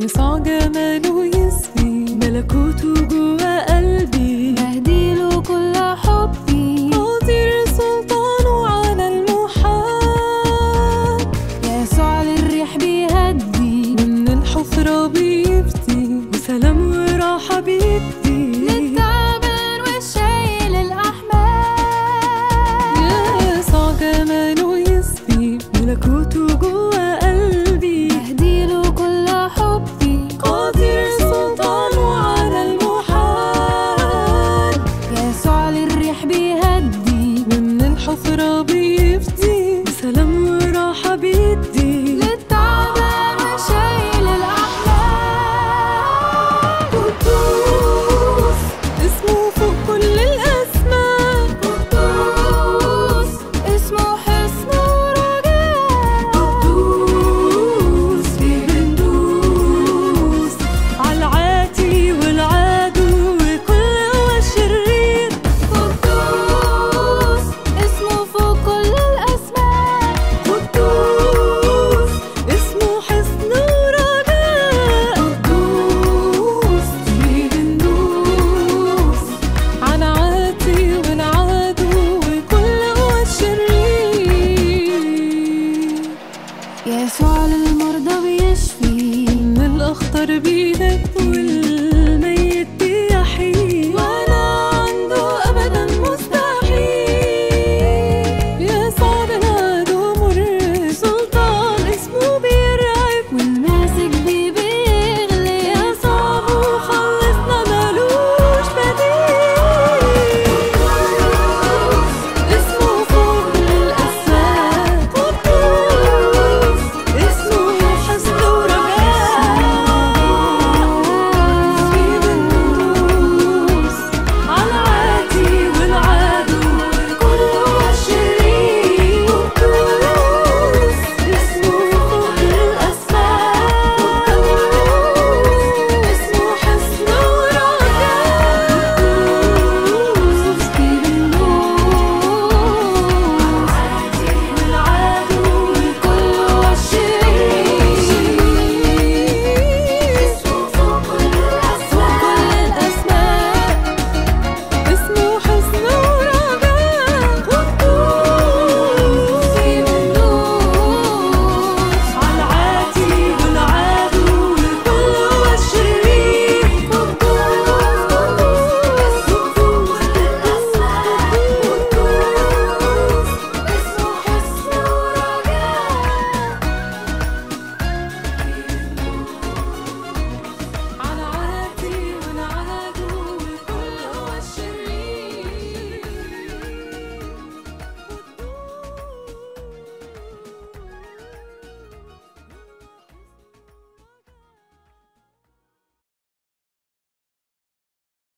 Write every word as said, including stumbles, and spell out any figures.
يسوع جماله يسبي، ملكوته جوا قلبي، بهديله كل حبي، قادر سلطانه على المحال. يسوع للريح بيهدي، ومن الحفرة بيفدي، وسلام وراحة بيدي للتعبان والشايل الأحمال. يسوع جماله يسبي، ملكوته جوا قلبي، بهديله كل حبي، قادر سلطانه على المحال. يسوع للريح بيهدي، ومن الحفرة بيفدي